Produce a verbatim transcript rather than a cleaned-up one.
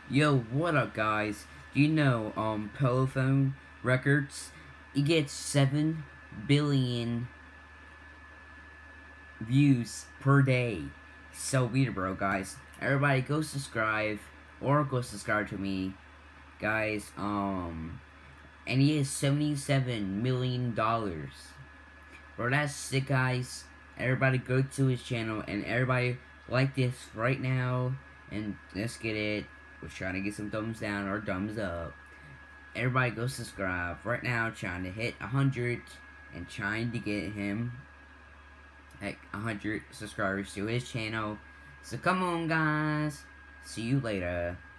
Yo, what up, guys? Do you know, um, Parlophone Records? It gets seven billion views per day. So weird, bro, guys. Everybody go subscribe, or go subscribe to me, guys. Um, and he has seventy-seven million dollars. Bro, that's sick, guys. Everybody go to his channel, and everybody like this right now, and let's get it. We're trying to get some thumbs down or thumbs up. Everybody go subscribe right now, trying to hit one hundred and trying to get him like one hundred subscribers to his channel. So come on, guys. See you later.